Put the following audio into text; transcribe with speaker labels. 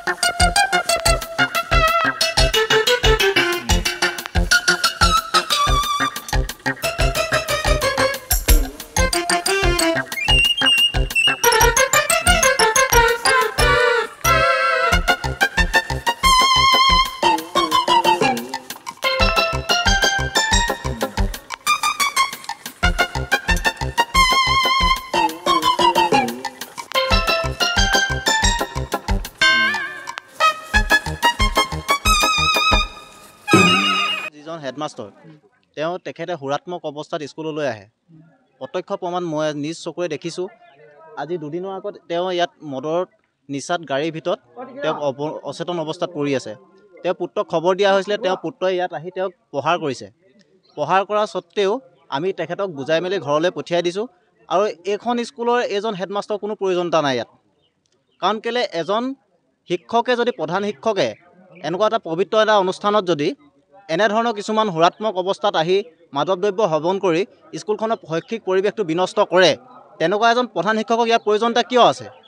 Speaker 1: headmaster তেওঁ তেখেতে হুৰাত্মক অৱস্থাত স্কুললৈ আহে প্ৰত্যক্ষ প্ৰমাণ মই নিজ চকুৰে দেখিছোঁ আজি দুদিনৰ আগত তেওঁ ইয়াত মদৰ নিচাত গাড়ীৰ ভিতৰত তেওঁক অচেতন অৱস্থাত পৰি আছে তেওঁ পুত্ৰক খবৰ দিয়া হৈছিলে তেওঁ পুত্ৰই ইয়াত আহি তেওঁক প্ৰহাৰ কৰিছে প্ৰহাৰ কৰা স্বত্তেও আমি তেখেতক বুজাই মেলি ঘৰলৈ পঠিয়াই দিছোঁ আৰু এইখন স্কুলৰ এজন হেডমাষ্টাৰৰ কোনো প্ৰয়োজনীয়তা নাই ইয়াত কাৰণ কেলৈ এজন শিক্ষকে যদি প্ৰধান শিক্ষকে এনেকুৱা এটা পবিত্ৰ এটা অনুষ্ঠানত যদি এনেধৰণৰ কিছুমান হুৰাত্মক অৱস্থাত আহি মাদক দ্ৰব্য সেৱন কৰি স্কুলখনৰ শৈক্ষিক পৰিৱেশটো বিনষ্ট কৰে তেনেকুৱা এজন প্ৰধান শিক্ষকক ইয়াৰ প্ৰয়োজনীয়তা কিয় আছে